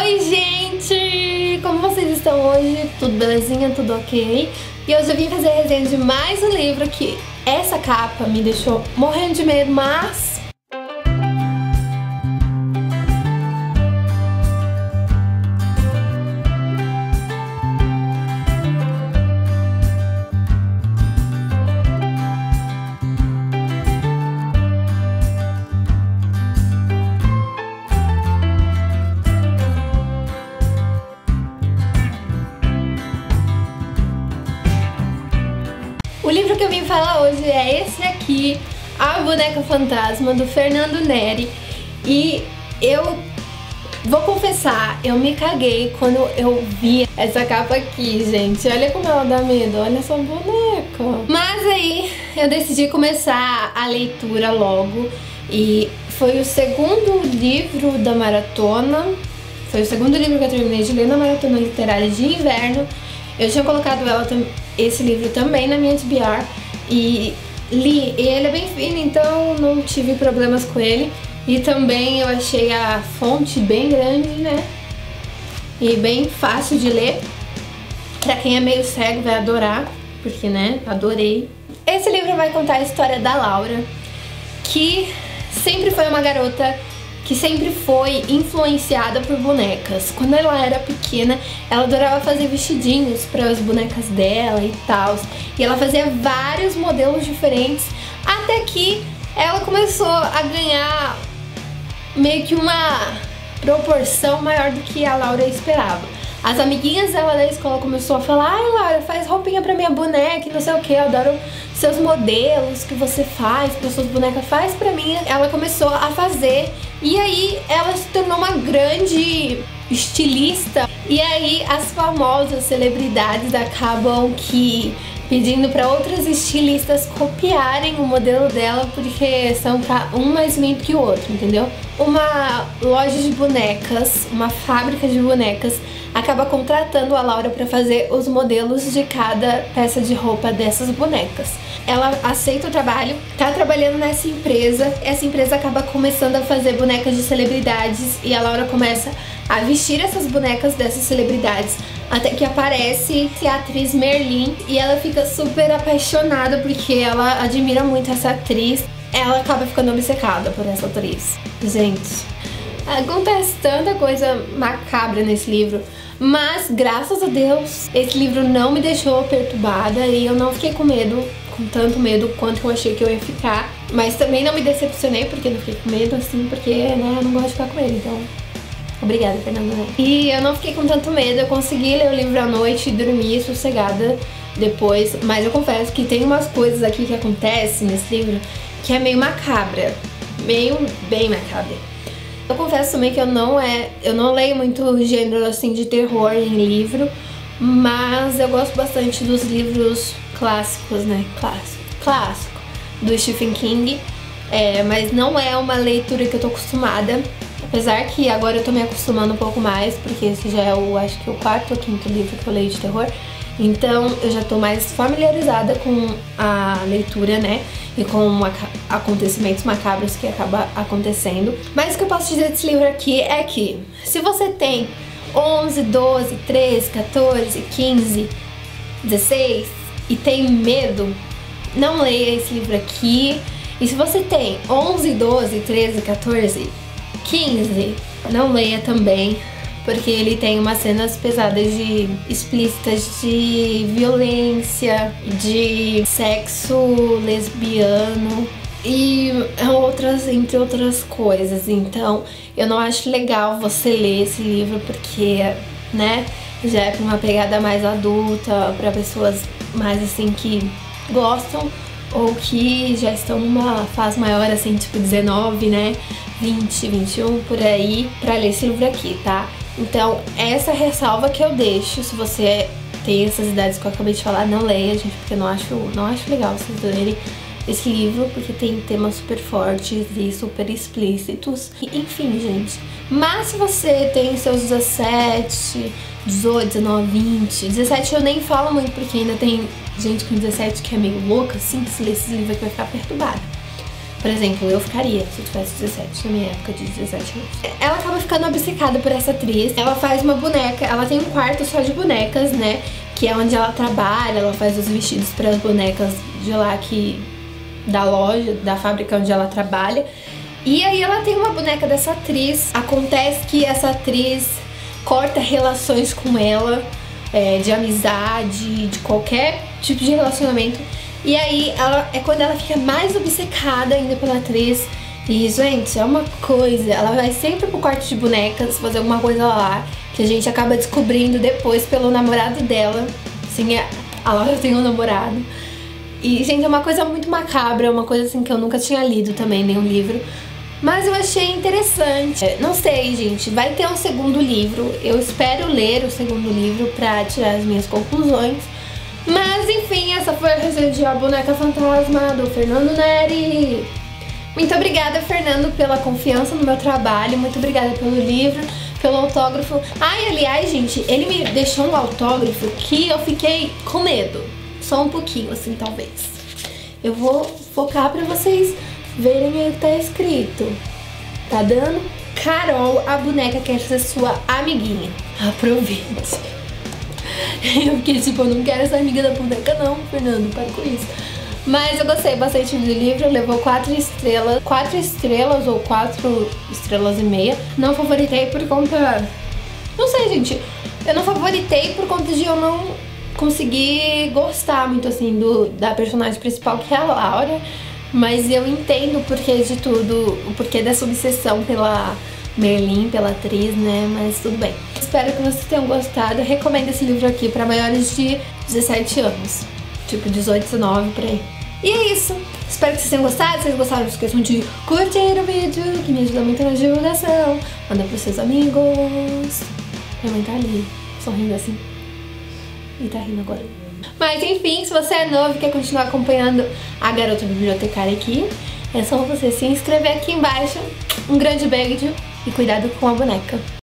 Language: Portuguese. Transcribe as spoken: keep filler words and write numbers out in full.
Oi, gente! Como vocês estão hoje? Tudo belezinha? Tudo ok? E hoje eu vim fazer a resenha de mais um livro que essa capa me deixou morrendo de medo, mas... O livro que eu vim falar hoje é esse aqui, A Boneca Fantasma, do Fernando Neri. E eu vou confessar, eu me caguei quando eu vi essa capa aqui, gente. Olha como ela dá medo, olha essa boneca. Mas aí eu decidi começar a leitura logo. E foi o segundo livro da maratona. Foi o segundo livro que eu terminei de ler na maratona literária de inverno. Eu tinha colocado ela, esse livro também na minha T B R e li, e ele é bem fino, então não tive problemas com ele. E também eu achei a fonte bem grande, né? E bem fácil de ler. Pra quem é meio cego vai adorar, porque, né, adorei. Esse livro vai contar a história da Laura, que sempre foi uma garota que sempre foi influenciada por bonecas. Quando ela era pequena, ela adorava fazer vestidinhos para as bonecas dela e tal. E ela fazia vários modelos diferentes, até que ela começou a ganhar meio que uma proporção maior do que a Laura esperava. As amiguinhas dela da escola começou a falar: ai, Laura, faz roupinha pra minha boneca e não sei o que, eu adoro seus modelos que você faz para suas bonecas, faz pra mim. Ela começou a fazer e aí ela se tornou uma grande estilista. E aí as famosas celebridades acabam que pedindo para outras estilistas copiarem o modelo dela, porque são um mais lindo que o outro, entendeu? Uma loja de bonecas, uma fábrica de bonecas, acaba contratando a Laura para fazer os modelos de cada peça de roupa dessas bonecas. Ela aceita o trabalho, tá trabalhando nessa empresa, essa empresa acaba começando a fazer bonecas de celebridades e a Laura começa a vestir essas bonecas dessas celebridades, até que aparece a atriz Merlin e ela fica super apaixonada porque ela admira muito essa atriz. Ela acaba ficando obcecada por essa atriz. Gente, acontece tanta coisa macabra nesse livro, mas graças a Deus esse livro não me deixou perturbada e eu não fiquei com medo, com tanto medo quanto eu achei que eu ia ficar. Mas também não me decepcionei porque não fiquei com medo assim, porque, né, eu não gosto de ficar com ele, então... Obrigada, Fernanda. E eu não fiquei com tanto medo, eu consegui ler o livro à noite e dormir sossegada depois, mas eu confesso que tem umas coisas aqui que acontecem nesse livro que é meio macabra, meio bem macabra. Eu confesso também que eu não é, eu não leio muito gênero assim de terror em livro, mas eu gosto bastante dos livros clássicos, né? Clássico, clássico do Stephen King, é, mas não é uma leitura que eu tô acostumada. Apesar que agora eu tô me acostumando um pouco mais, porque esse já é o, acho que o quarto ou quinto livro que eu leio de terror. Então eu já tô mais familiarizada com a leitura, né? E com acontecimentos macabros que acabam acontecendo. Mas o que eu posso dizer desse livro aqui é que se você tem onze, doze, treze, quatorze, quinze, dezesseis e tem medo, não leia esse livro aqui. E se você tem onze, doze, treze, quatorze, quinze, não leia também, porque ele tem umas cenas pesadas de explícitas de violência, de sexo lesbiano e outras, entre outras coisas. Então eu não acho legal você ler esse livro porque, né, já é pra uma pegada mais adulta, pra pessoas mais assim que gostam ou que já estão numa fase maior, assim, tipo dezenove, né, vinte, vinte e um, por aí, pra ler esse livro aqui, tá? Então, essa ressalva que eu deixo, se você tem essas idades que eu acabei de falar, não leia, gente, porque eu não acho, não acho legal vocês lerem esse livro, porque tem temas super fortes e super explícitos, enfim, gente. Mas se você tem seus dezessete, dezoito, dezenove, vinte, dezessete eu nem falo muito, porque ainda tem gente com dezessete que é meio louca, assim, que se lê esse livro aqui vai ficar perturbada. Por exemplo, eu ficaria se eu tivesse dezessete, na minha época de dezessete anos. Ela acaba ficando obcecada por essa atriz. Ela faz uma boneca, ela tem um quarto só de bonecas, né? Que é onde ela trabalha, ela faz os vestidos para as bonecas de lá que... da loja, da fábrica onde ela trabalha. E aí ela tem uma boneca dessa atriz. Acontece que essa atriz corta relações com ela, é, de amizade, de qualquer tipo de relacionamento. E aí ela, é quando ela fica mais obcecada ainda pela atriz. E, gente, é uma coisa, ela vai sempre pro quarto de bonecas fazer alguma coisa lá, que a gente acaba descobrindo depois pelo namorado dela. Assim, a Laura tem um namorado. E, gente, é uma coisa muito macabra, uma coisa assim que eu nunca tinha lido também, nenhum livro. Mas eu achei interessante. Não sei, gente, vai ter um segundo livro. Eu espero ler o segundo livro pra tirar as minhas conclusões. Mas, enfim, essa foi a resenha de A Boneca Fantasma, do Fernando Neri. Muito obrigada, Fernando, pela confiança no meu trabalho. Muito obrigada pelo livro, pelo autógrafo. Ai, aliás, gente, ele me deixou um autógrafo que eu fiquei com medo. Só um pouquinho, assim, talvez. Eu vou focar pra vocês verem o que tá escrito. Tá dando? Carol, a boneca quer ser sua amiguinha. Aproveite. Eu fiquei tipo, eu não quero ser amiga da boneca não, Fernando, para com isso. Mas eu gostei bastante do livro, levou quatro estrelas. Quatro estrelas ou quatro estrelas e meia. Não favoritei por conta... Não sei, gente. Eu não favoritei por conta de eu não... consegui gostar muito, assim, do, da personagem principal, que é a Laura. Mas eu entendo o porquê de tudo, o porquê dessa obsessão pela Merlin, pela atriz, né? Mas tudo bem. Espero que vocês tenham gostado. Eu recomendo esse livro aqui pra maiores de dezessete anos. Tipo, dezoito, dezenove, por aí. E é isso. Espero que vocês tenham gostado. Se vocês gostaram, não esqueçam de curtir o vídeo, que me ajuda muito na divulgação. Manda pros seus amigos. Minha mãe tá ali, sorrindo assim. E tá rindo agora. Mas enfim, se você é novo e quer continuar acompanhando a Garota Bibliotecária aqui, é só você se inscrever aqui embaixo. Um grande beijo e cuidado com a boneca.